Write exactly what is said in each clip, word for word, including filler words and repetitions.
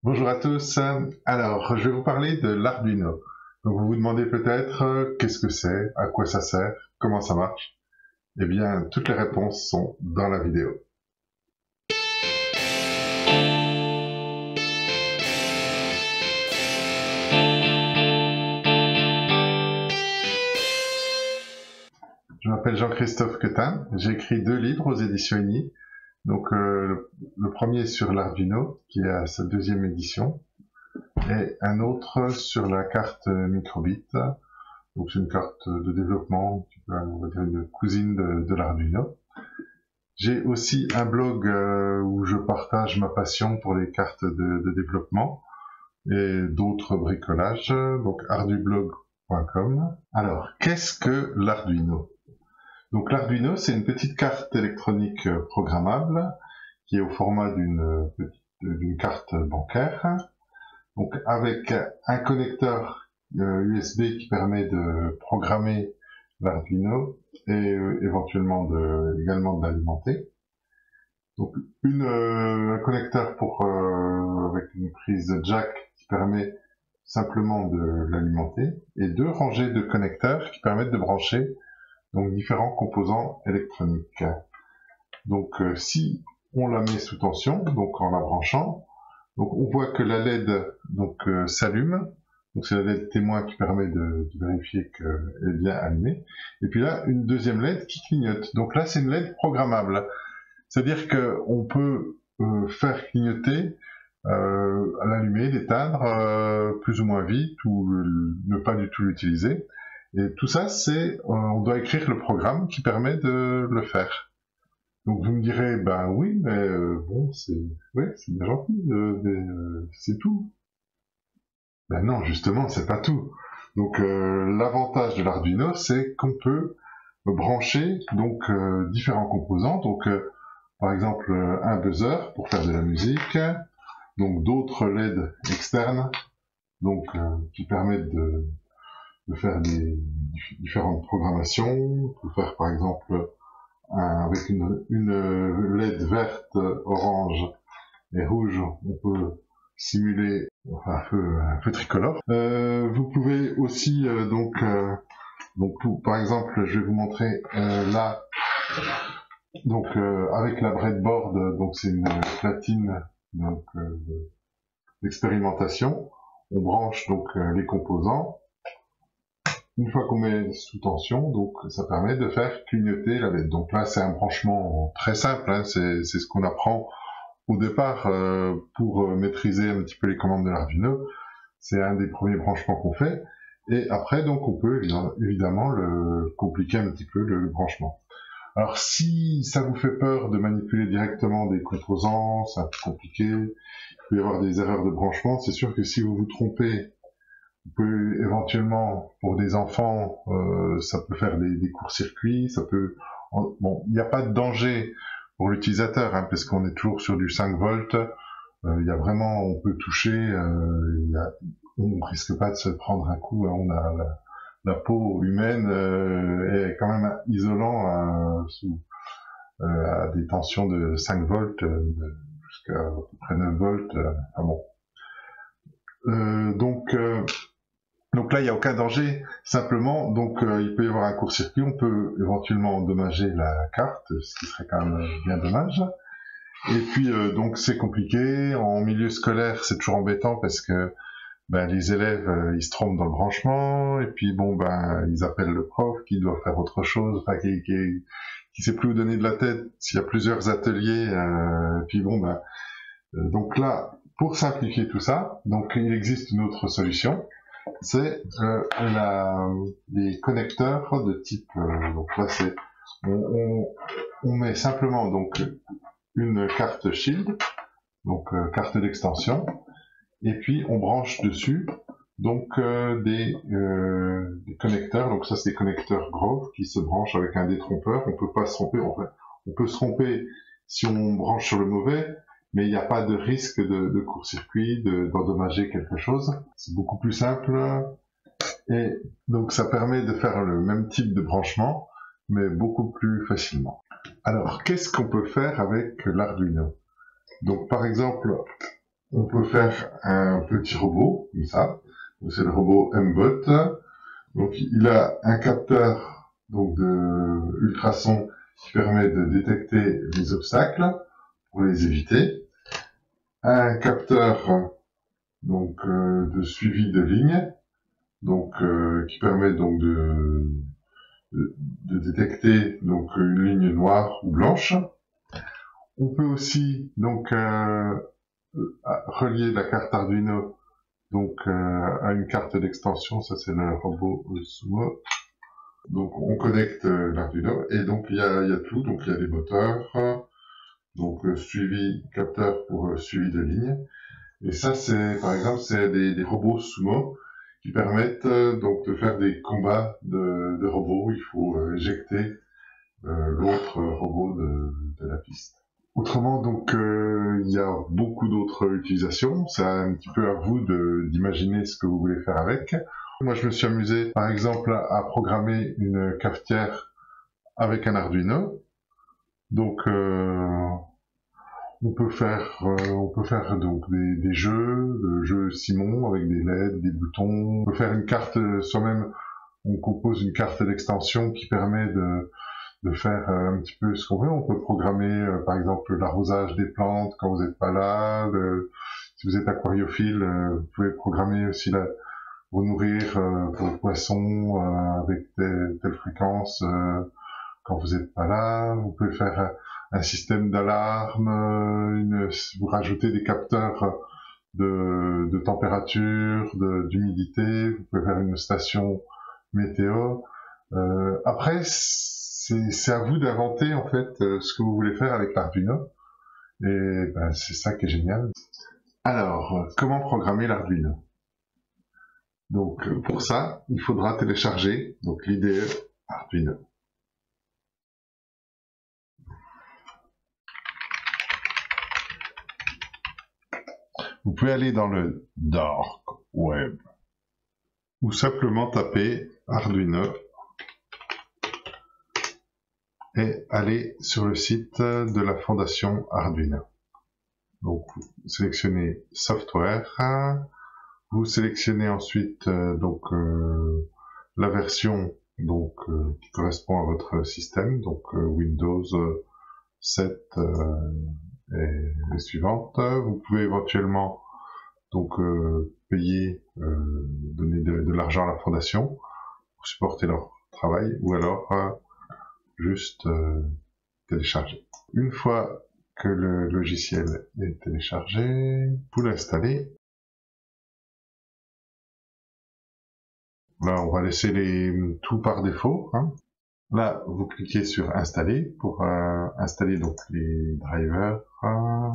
Bonjour à tous. Alors, je vais vous parler de l'Arduino. Donc, vous vous demandez peut-être euh, qu'est-ce que c'est, à quoi ça sert, comment ça marche. Eh bien, toutes les réponses sont dans la vidéo. Je m'appelle Jean-Christophe Quetin. J'ai écrit deux livres aux éditions I N I. Donc, euh, le premier sur l'Arduino, qui est à sa deuxième édition, et un autre sur la carte microbit. Donc, c'est une carte de développement, on va dire une cousine de, de l'Arduino. J'ai aussi un blog euh, où je partage ma passion pour les cartes de, de développement et d'autres bricolages, donc ardublog point com. Alors, qu'est-ce que l'Arduino? Donc l'Arduino, c'est une petite carte électronique programmable qui est au format d'une d'une carte bancaire. Donc avec un connecteur euh, U S B qui permet de programmer l'Arduino et euh, éventuellement de, également de l'alimenter. Donc une, euh, un connecteur pour euh, avec une prise jack qui permet simplement de l'alimenter et deux rangées de connecteurs qui permettent de brancher donc différents composants électroniques. Donc euh, si on la met sous tension, donc en la branchant, donc on voit que la L E D donc euh, s'allume. Donc c'est la L E D témoin qui permet de, de vérifier qu'elle est bien allumée. Et puis là, une deuxième L E D qui clignote. Donc là, c'est une L E D programmable. C'est-à-dire qu'on peut euh, faire clignoter, euh, l'allumer, l'éteindre euh, plus ou moins vite ou le, ne pas du tout l'utiliser. Et tout ça, c'est, euh, on doit écrire le programme qui permet de le faire. Donc vous me direz, ben oui, mais euh, bon, c'est, ouais, c'est bien gentil, euh, mais euh, c'est tout. Ben non, justement, c'est pas tout. Donc euh, l'avantage de l'Arduino, c'est qu'on peut brancher donc euh, différents composants. Donc euh, par exemple un buzzer pour faire de la musique, donc d'autres L E D externes, donc euh, qui permettent de, de faire des différentes programmations. On peut faire par exemple un, avec une, une L E D verte, orange et rouge, on peut simuler enfin, un feu, un feu tricolore. Euh, vous pouvez aussi euh, donc euh, donc pour, par exemple, je vais vous montrer euh, là. Donc euh, avec la breadboard, donc c'est une platine donc euh, d'expérimentation. On branche donc euh, les composants. Une fois qu'on met sous tension, donc ça permet de faire clignoter la L E D. Donc là c'est un branchement très simple, hein, c'est ce qu'on apprend au départ euh, pour euh, maîtriser un petit peu les commandes de l'Arduino. C'est un des premiers branchements qu'on fait. Et après donc on peut évidemment le compliquer un petit peu le, le branchement. Alors si ça vous fait peur de manipuler directement des composants, c'est un peu compliqué, il peut y avoir des erreurs de branchement, c'est sûr que si vous vous trompez, vous pouvez éventuellement, pour des enfants, euh, ça peut faire des, des courts-circuits, ça peut... Bon, il n'y a pas de danger pour l'utilisateur, hein, parce qu'on est toujours sur du cinq volts, euh, il y a vraiment, on peut toucher, euh, il y a, on ne risque pas de se prendre un coup, hein, on a... La, la peau humaine euh, est quand même isolant euh, sous, euh, à des tensions de cinq volts euh, jusqu'à à peu près neuf volts. Euh, ah bon. Euh, donc, euh, donc là, il n'y a aucun danger. Simplement, donc euh, il peut y avoir un court-circuit. On peut éventuellement endommager la carte, ce qui serait quand même bien dommage. Et puis, euh, donc c'est compliqué. En milieu scolaire, c'est toujours embêtant parce que ben, les élèves, euh, ils se trompent dans le branchement, et puis bon, ben, ils appellent le prof qui doit faire autre chose, enfin, qui, qui, qui sait plus où donner de la tête s'il y a plusieurs ateliers, euh, et puis bon, ben, euh, donc là, pour simplifier tout ça, donc il existe une autre solution, c'est euh, la, les connecteurs de type, euh, donc là c'est, on, on, on met simplement donc une carte Shield, donc euh, carte d'extension, et puis on branche dessus donc euh, des, euh, des connecteurs. Donc ça c'est des connecteurs Grove qui se branchent avec un détrompeur. On peut pas se tromper, en fait. On peut se tromper si on branche sur le mauvais, mais il n'y a pas de risque de, de court-circuit, d'endommager de, quelque chose. C'est beaucoup plus simple et donc ça permet de faire le même type de branchement, mais beaucoup plus facilement. Alors qu'est-ce qu'on peut faire avec l'Arduino? Donc par exemple, on peut faire un petit robot, comme ça. C'est le robot M-Bot. Donc, il a un capteur donc de ultrasons qui permet de détecter les obstacles pour les éviter. Un capteur donc euh, de suivi de ligne, donc euh, qui permet donc de, de, de détecter donc une ligne noire ou blanche. On peut aussi donc euh, relier la carte Arduino donc euh, à une carte d'extension, ça c'est le robot Sumo. Donc on connecte euh, l'Arduino et donc il y a, il y a tout, donc il y a les moteurs, donc euh, suivi capteur pour euh, suivi de ligne. Et ça c'est par exemple c'est des, des robots Sumo qui permettent euh, donc de faire des combats de, de robots. Il faut euh, éjecter euh, l'autre robot de, de la piste. Autrement, donc, euh, il y a beaucoup d'autres utilisations. C'est un petit peu à vous de, d'imaginer ce que vous voulez faire avec. Moi, je me suis amusé, par exemple, à programmer une cafetière avec un Arduino. Donc, euh, on peut faire, euh, on peut faire donc des, des jeux, le jeu Simon avec des L E D, des boutons. On peut faire une carte soi-même. On compose une carte d'extension qui permet de de faire euh, un petit peu ce qu'on veut. On peut programmer, euh, par exemple, l'arrosage des plantes quand vous n'êtes pas là. Le... Si vous êtes aquariophile, euh, vous pouvez programmer aussi la... vous nourrir euh, vos poissons euh, avec telle, telle fréquence euh, quand vous n'êtes pas là. Vous pouvez faire euh, un système d'alarme, euh, une... vous rajoutez des capteurs de, de température, de... d'humidité. Vous pouvez faire une station météo. Euh, après, c'est à vous d'inventer en fait euh, ce que vous voulez faire avec l'Arduino. Et ben, c'est ça qui est génial. Alors, euh, comment programmer l'Arduino? Donc euh, pour ça, il faudra télécharger donc l'I D E Arduino. Vous pouvez aller dans le Dark Web ou simplement taper Arduino et aller sur le site de la fondation Arduino. Donc vous sélectionnez Software, vous sélectionnez ensuite euh, donc euh, la version donc euh, qui correspond à votre système, donc euh, Windows sept euh, et les suivantes. Vous pouvez éventuellement donc euh, payer, euh, donner de, de l'argent à la fondation pour supporter leur travail, ou alors euh, juste euh, télécharger. Une fois que le logiciel est téléchargé, vous l'installez. Là, on va laisser les tout par défaut. Hein. Là, vous cliquez sur installer pour euh, installer donc les drivers. Euh,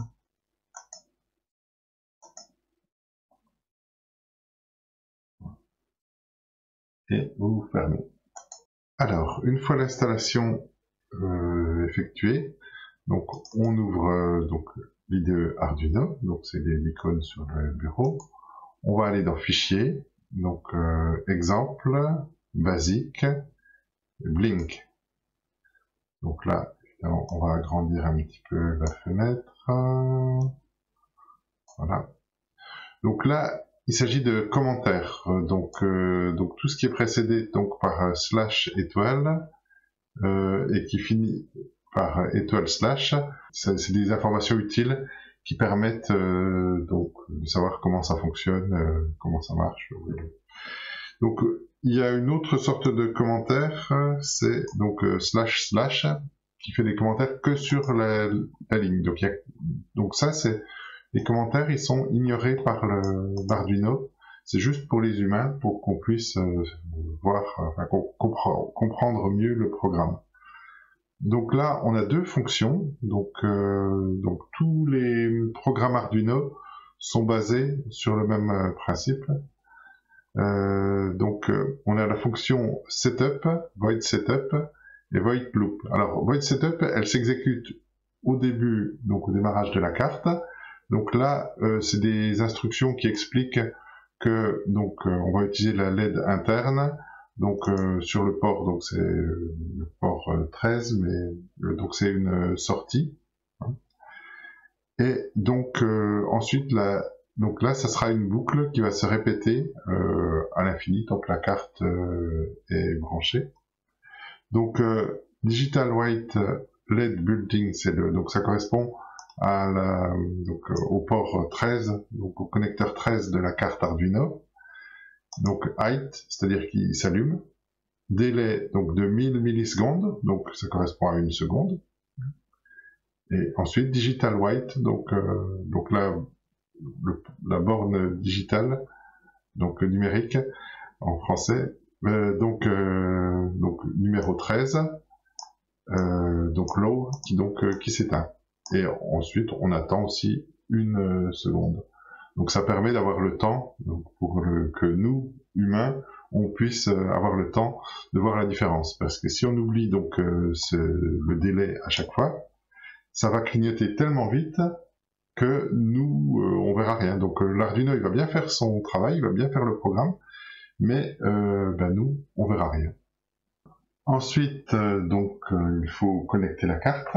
et vous fermez. Alors, une fois l'installation euh, effectuée, donc on ouvre euh, donc l'I D E Arduino, donc c'est l'icône sur le bureau. On va aller dans Fichier, donc euh, exemple, basique, Blink. Donc là, on va agrandir un petit peu la fenêtre. Voilà. Donc là, il s'agit de commentaires. Donc, euh, donc tout ce qui est précédé donc par euh, slash étoile euh, et qui finit par euh, étoile slash, c'est des informations utiles qui permettent euh, donc de savoir comment ça fonctionne, euh, comment ça marche. Donc il y a une autre sorte de commentaire, c'est donc euh, slash slash qui fait des commentaires que sur la, la ligne. Donc, il y a, donc ça c'est les commentaires, ils sont ignorés par l'Arduino. C'est juste pour les humains, pour qu'on puisse euh, voir, enfin, compre comprendre mieux le programme. Donc là, on a deux fonctions. Donc, euh, donc tous les programmes Arduino sont basés sur le même euh, principe. Euh, donc, euh, on a la fonction setup, void setup et void loop. Alors, void setup, elle s'exécute au début, donc au démarrage de la carte. Donc là, euh, c'est des instructions qui expliquent que donc euh, on va utiliser la L E D interne. Donc euh, sur le port, donc c'est euh, le port euh, treize, mais euh, donc c'est une euh, sortie. Hein. Et donc euh, ensuite, la, donc là, ça sera une boucle qui va se répéter euh, à l'infini tant que la carte euh, est branchée. Donc euh, Digital White L E D Building, c'est le, donc ça correspond à la, donc, euh, au port treize, donc au connecteur treize de la carte Arduino. Donc height, c'est-à-dire qu'il s'allume. Délai donc de mille millisecondes, donc ça correspond à une seconde. Et ensuite Digital White, donc euh, donc la le, la borne digitale, donc numérique en français, euh, donc euh, donc numéro treize, euh, donc low qui donc euh, qui s'éteint. Et ensuite on attend aussi une euh, seconde. Donc ça permet d'avoir le temps, donc pour le, que nous humains on puisse euh, avoir le temps de voir la différence. Parce que si on oublie donc euh, ce, le délai à chaque fois, ça va clignoter tellement vite que nous, euh, on verra rien. Donc euh, l'Arduino, il va bien faire son travail, il va bien faire le programme, mais euh, ben, nous, on verra rien. Ensuite, euh, donc, euh, il faut connecter la carte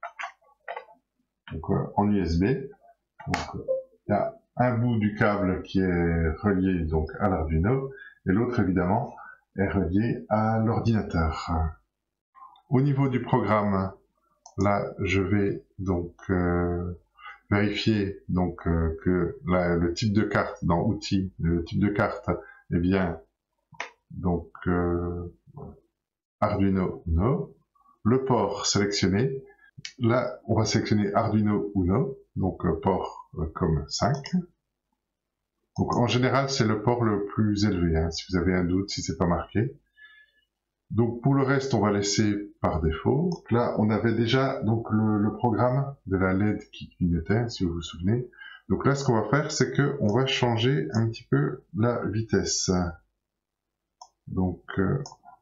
donc, euh, en U S B. Donc, il y a un bout du câble qui est relié donc à l'Arduino, et l'autre, évidemment, est relié à l'ordinateur. Au niveau du programme, là, je vais donc euh, vérifier donc euh, que la, le type de carte dans outils, le type de carte est bien donc euh, Arduino Uno, le port sélectionné. Là, on va sélectionner Arduino Uno, donc euh, port euh, comme cinq. Donc en général, c'est le port le plus élevé, hein, si vous avez un doute, si c'est pas marqué. Donc pour le reste, on va laisser par défaut. Là, on avait déjà donc le, le programme de la L E D qui clignotait, si vous vous souvenez. Donc là, ce qu'on va faire, c'est que on va changer un petit peu la vitesse. Donc, euh,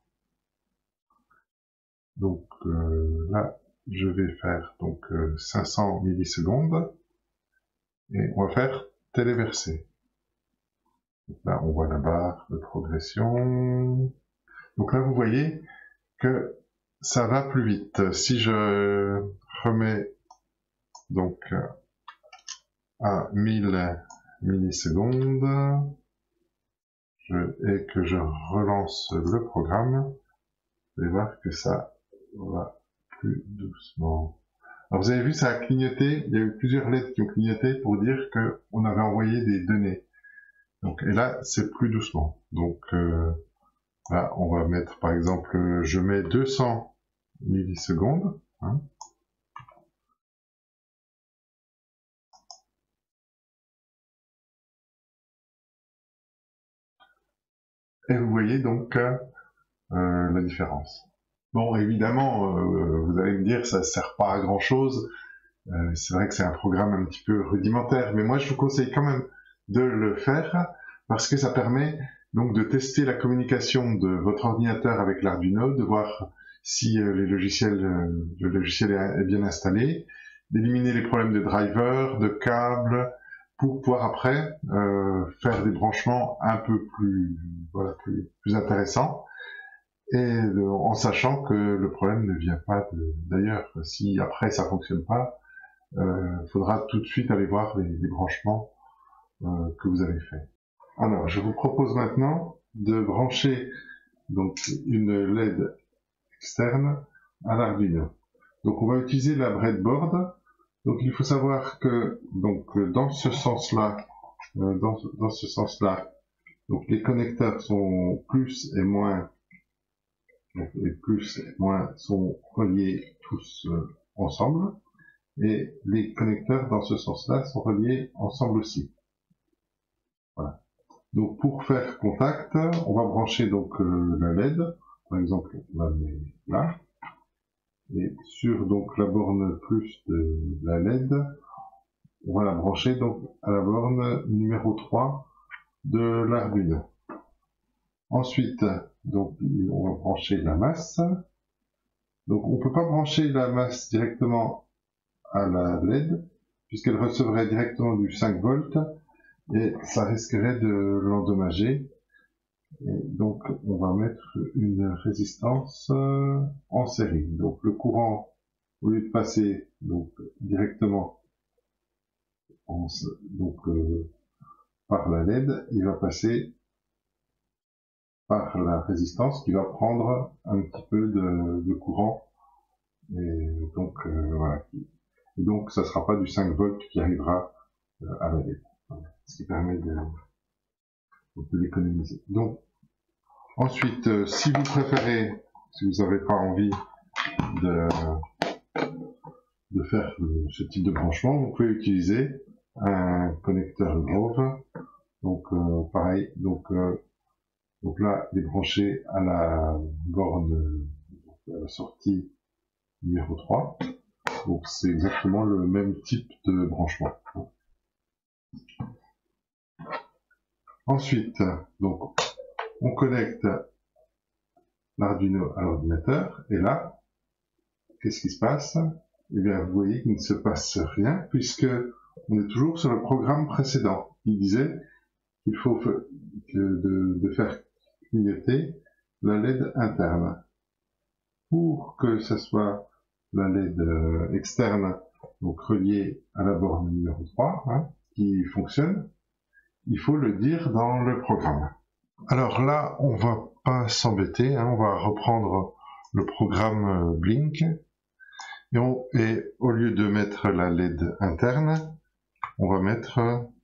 donc euh, là, je vais faire donc euh, cinq cents millisecondes et on va faire téléverser. Donc là, on voit la barre de progression. Donc là, vous voyez que ça va plus vite. Si je remets donc à mille millisecondes je, et que je relance le programme, vous allez voir que ça va plus doucement. Alors vous avez vu, ça a clignoté, il y a eu plusieurs lettres qui ont clignoté pour dire qu'on avait envoyé des données. Donc, et là, c'est plus doucement. Donc euh, là, on va mettre par exemple, je mets deux cents millisecondes. Hein. Et vous voyez donc euh, la différence. Bon, évidemment, euh, vous allez me dire, ça ne sert pas à grand chose. Euh, c'est vrai que c'est un programme un petit peu rudimentaire, mais moi je vous conseille quand même de le faire parce que ça permet donc de tester la communication de votre ordinateur avec l'Arduino, de voir si euh, les logiciels, euh, le logiciel est, est bien installé, d'éliminer les problèmes de driver, de câbles, pour pouvoir après euh, faire des branchements un peu plus, voilà, plus, plus intéressants. Et de, en sachant que le problème ne vient pas d'ailleurs. Si après ça fonctionne pas, il euh, faudra tout de suite aller voir les, les branchements euh, que vous avez fait. Alors, je vous propose maintenant de brancher donc une L E D externe à l'Arduino. Donc, on va utiliser la breadboard. Donc, il faut savoir que donc dans ce sens-là, euh, dans, dans ce sens-là, donc les connecteurs sont plus et moins Donc, les plus et moins sont reliés tous euh, ensemble, et les connecteurs dans ce sens-là sont reliés ensemble aussi. Voilà. Donc pour faire contact, on va brancher donc euh, la L E D, par exemple on la met là, et sur donc la borne plus de la L E D, on va la brancher donc à la borne numéro trois de l'Arduino. Ensuite, donc, on va brancher la masse. Donc, on ne peut pas brancher la masse directement à la L E D, puisqu'elle recevrait directement du cinq volts, et ça risquerait de l'endommager. Et donc, on va mettre une résistance en série. Donc, le courant, au lieu de passer donc, directement en, donc euh, par la L E D, il va passer par la résistance qui va prendre un petit peu de, de courant. Et donc euh, voilà. Et donc ça sera pas du cinq volts qui arrivera euh, à la L E D. Voilà. Ce qui permet de, de l'économiser. Donc ensuite, euh, si vous préférez, si vous n'avez pas envie de, de faire euh, ce type de branchement, vous pouvez utiliser un connecteur Grove. Donc euh, pareil, donc, euh, donc là, il est branché à la borne, à la sortie numéro trois. Donc c'est exactement le même type de branchement. Ensuite, donc on connecte l'Arduino à l'ordinateur, et là, qu'est-ce qui se passe? Eh bien, vous voyez qu'il ne se passe rien, puisque on est toujours sur le programme précédent. Il disait qu'il faut que de, de faire clignoter la L E D interne. Pour que ce soit la L E D euh, externe, donc reliée à la borne numéro trois, hein, qui fonctionne, il faut le dire dans le programme. Alors là, on va pas s'embêter, hein, on va reprendre le programme Blink, et, on, et au lieu de mettre la L E D interne, on va mettre,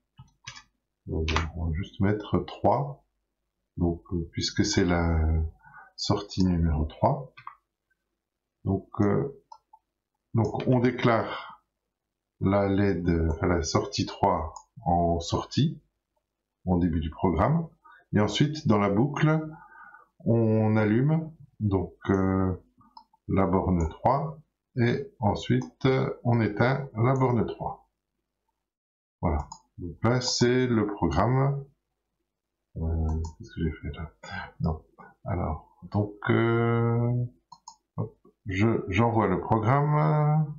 on va juste mettre trois, donc puisque c'est la sortie numéro trois. Donc, euh, donc on déclare la L E D à la sortie trois en sortie, au début du programme, et ensuite dans la boucle, on allume donc euh, la borne trois, et ensuite on éteint la borne trois. Voilà. Donc là c'est le programme. Euh, Qu'est-ce que j'ai fait là? Non. Alors, donc euh, hop, je j'envoie le programme,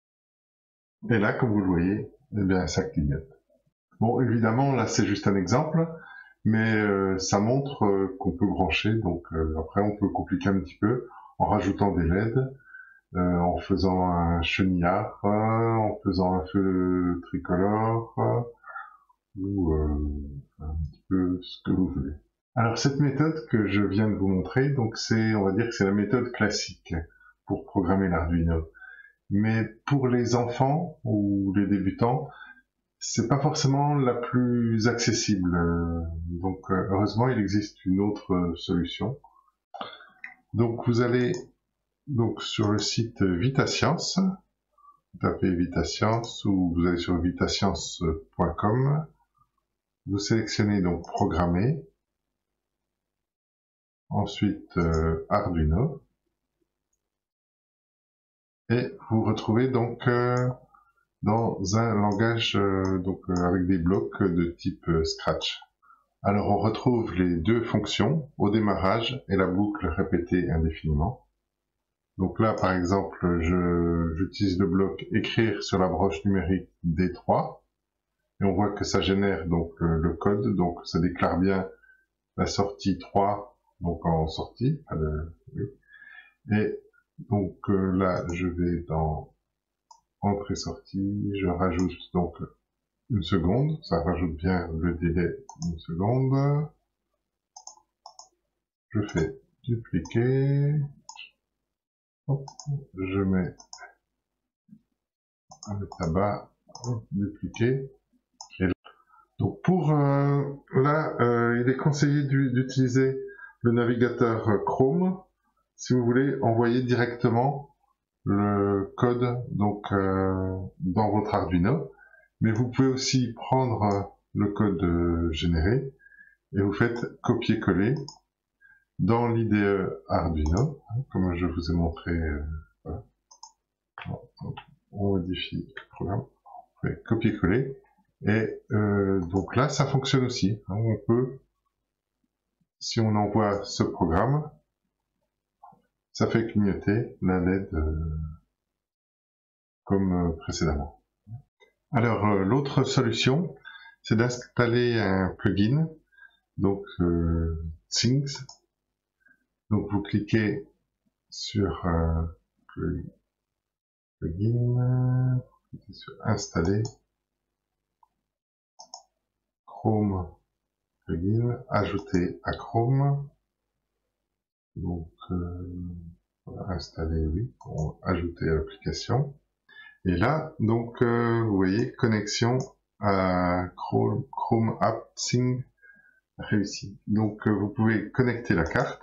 et là comme vous le voyez, eh bien ça clignote. Bon, évidemment là c'est juste un exemple, mais euh, ça montre euh, qu'on peut brancher. Donc euh, après on peut compliquer un petit peu en rajoutant des L E D, euh, en faisant un chenillard, euh, en faisant un feu tricolore, euh, ou euh, un petit peu ce que vous voulez. Alors cette méthode que je viens de vous montrer, donc c'est, on va dire que c'est la méthode classique pour programmer l'Arduino. Mais pour les enfants ou les débutants, c'est pas forcément la plus accessible. Donc heureusement il existe une autre solution. Donc vous allez donc sur le site VitaScience, vous tapez VitaScience ou vous allez sur vitascience point com, vous sélectionnez donc programmer, ensuite euh, Arduino, et vous retrouvez donc euh, dans un langage euh, donc euh, avec des blocs de type euh, Scratch. Alors on retrouve les deux fonctions au démarrage et la boucle répétée indéfiniment. Donc là par exemple j'utilise le bloc écrire sur la broche numérique D trois, et on voit que ça génère donc euh, le code, donc ça déclare bien la sortie trois, donc en sortie, euh, oui. Et donc euh, là je vais dans entrée-sortie, je rajoute donc une seconde, ça rajoute bien le délai une seconde, je fais dupliquer, hop, je mets un tabac, hop, dupliquer, et là. Donc pour euh, là, euh, il est conseillé d'utiliser le navigateur Chrome si vous voulez envoyer directement le code donc euh, dans votre Arduino, mais vous pouvez aussi prendre le code euh, généré et vous faites copier-coller dans l'I D E Arduino, hein, comme je vous ai montré. Euh, voilà. Bon, on modifie le programme, on fait copier-coller, et euh, donc là ça fonctionne aussi, hein, on peut, si on envoie ce programme, ça fait clignoter la L E D euh, comme euh, précédemment. Alors euh, l'autre solution, c'est d'installer un plugin, donc euh, Things. Donc vous cliquez sur euh, plugin, cliquez sur installer, Chrome plugin, ajouter à Chrome. Donc, euh, voilà, installer, oui, pour ajouter à l'application. Et là, donc, euh, vous voyez, connexion à Chrome, Chrome App Sync réussi. Donc, euh, vous pouvez connecter la carte.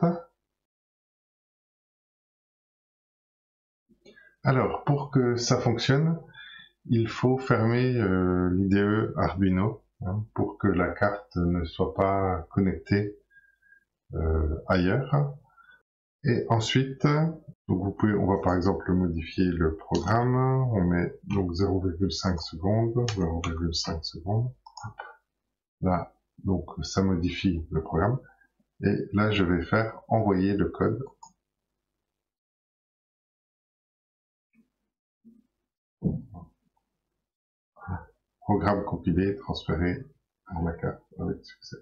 Alors, pour que ça fonctionne, il faut fermer euh, l'I D E Arduino hein, pour que la carte ne soit pas connectée euh, ailleurs. Et ensuite, donc vous pouvez, on va par exemple modifier le programme. On met donc zéro virgule cinq secondes, zéro virgule cinq secondes. Là, donc ça modifie le programme. Et là, je vais faire envoyer le code. Programme compilé, transféré à la carte avec succès.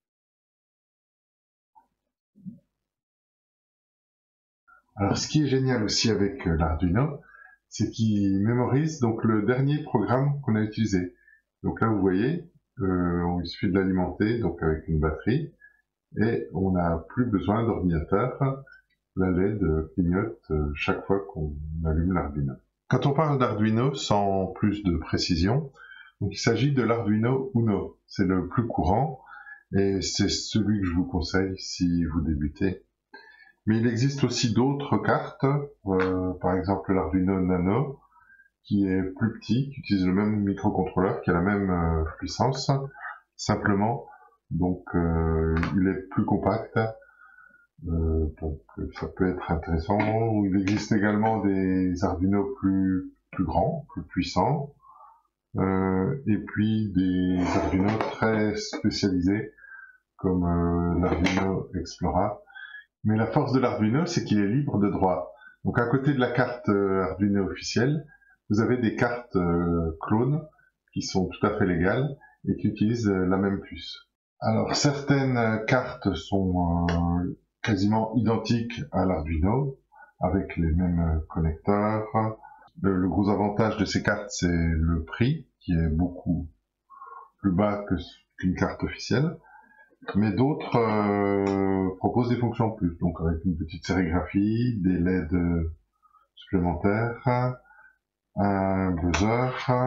Alors, ce qui est génial aussi avec l'Arduino, c'est qu'il mémorise donc le dernier programme qu'on a utilisé. Donc là, vous voyez, euh, il suffit de l'alimenter donc avec une batterie et on n'a plus besoin d'ordinateur. La L E D clignote chaque fois qu'on allume l'Arduino. Quand on parle d'Arduino sans plus de précision, donc il s'agit de l'Arduino Uno. C'est le plus courant et c'est celui que je vous conseille si vous débutez. Mais il existe aussi d'autres cartes, euh, par exemple l'Arduino Nano, qui est plus petit, qui utilise le même microcontrôleur, qui a la même euh, puissance, simplement, donc euh, il est plus compact, euh, donc ça peut être intéressant. Il existe également des Arduino plus, plus grands, plus puissants, euh, et puis des Arduino très spécialisés, comme euh, l'Arduino Explora. Mais la force de l'Arduino, c'est qu'il est libre de droit. Donc à côté de la carte euh, Arduino officielle, vous avez des cartes euh, clones qui sont tout à fait légales et qui utilisent euh, la même puce. Alors certaines cartes sont euh, quasiment identiques à l'Arduino, avec les mêmes connecteurs. Le, le gros avantage de ces cartes, c'est le prix, qui est beaucoup plus bas que qu'une carte officielle. Mais d'autres euh, proposent des fonctions en plus, donc avec une petite sérigraphie, des L E D supplémentaires, un buzzer,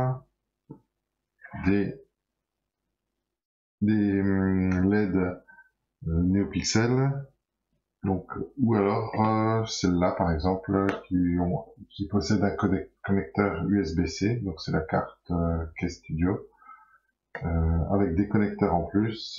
des, des L E D euh, NeoPixel, donc ou alors euh, celle-là par exemple qui, ont, qui possède un connecteur U S B C, donc c'est la carte euh, KStudio, euh, avec des connecteurs en plus.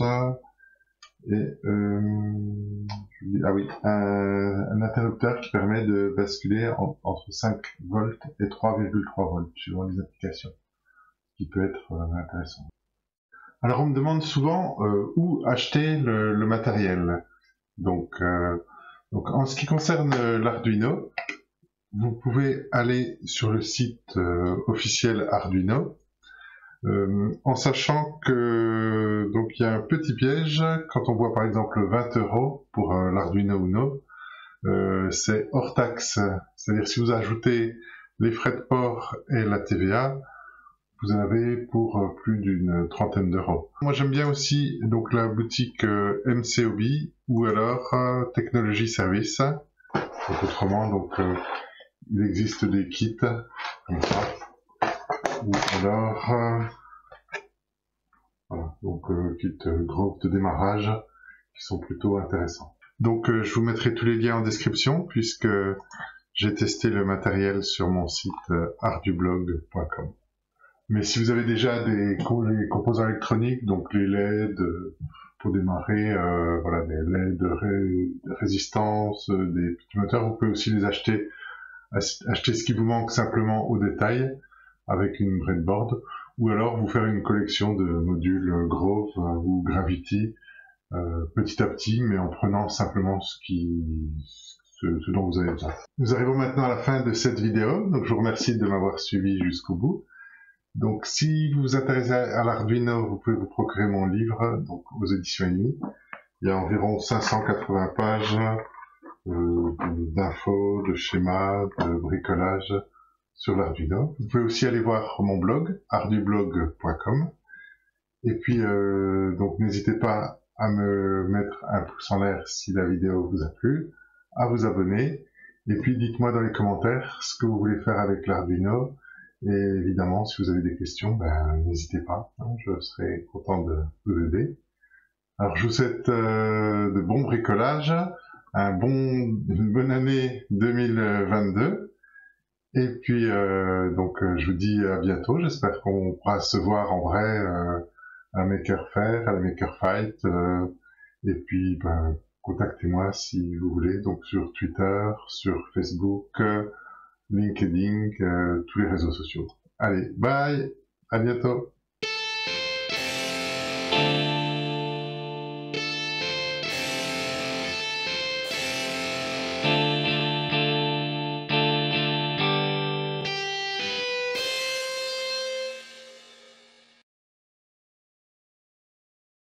Et euh, ah oui, un, un interrupteur qui permet de basculer en, entre cinq volts et trois virgule trois volts suivant les applications, qui peut être euh, intéressant. Alors on me demande souvent euh, où acheter le, le matériel. Donc, euh, donc en ce qui concerne l'Arduino, vous pouvez aller sur le site euh, officiel Arduino. Euh, en sachant que donc il y a un petit piège quand on voit par exemple vingt euros pour euh, l'Arduino Uno, euh, c'est hors taxe, c'est-à-dire si vous ajoutez les frais de port et la T V A, vous en avez pour euh, plus d'une trentaine d'euros. Moi j'aime bien aussi donc la boutique euh, M C O B ou alors euh, Technology Service. Donc autrement donc euh, il existe des kits comme ça. Ou alors, euh, voilà, donc euh, kit euh, groupe de démarrage qui sont plutôt intéressants. Donc euh, je vous mettrai tous les liens en description puisque j'ai testé le matériel sur mon site euh, ardublog point com. Mais si vous avez déjà des les composants électroniques, donc les L E D euh, pour démarrer, euh, voilà, des L E D de, ré, de résistance, euh, des petits moteurs, vous pouvez aussi les acheter, acheter ce qui vous manque simplement au détail avec une breadboard, ou alors vous faire une collection de modules Grove euh, ou Gravity euh, petit à petit, mais en prenant simplement ce, qui, ce, ce dont vous avez besoin. Nous arrivons maintenant à la fin de cette vidéo, donc je vous remercie de m'avoir suivi jusqu'au bout. Donc si vous vous intéressez à l'Arduino, vous pouvez vous procurer mon livre, donc aux éditions Eni. Il y a environ cinq cent quatre-vingts pages euh, d'infos, de schémas, de bricolage sur l'Arduino. Vous pouvez aussi aller voir mon blog, ardublog point com. Et puis, euh, donc n'hésitez pas à me mettre un pouce en l'air si la vidéo vous a plu, à vous abonner, et puis dites-moi dans les commentaires ce que vous voulez faire avec l'Arduino, et évidemment, si vous avez des questions, ben, n'hésitez pas, hein, je serai content de vous aider. Alors, je vous souhaite euh, de bons bricolages, un bon, une bonne année deux mille vingt-deux, et puis, euh, donc, euh, je vous dis à bientôt, j'espère qu'on pourra se voir en vrai euh, à Maker Faire, à la Maker Fight, euh, et puis, ben, contactez-moi si vous voulez, donc sur Twitter, sur Facebook, euh, LinkedIn, euh, tous les réseaux sociaux. Allez, bye, à bientôt.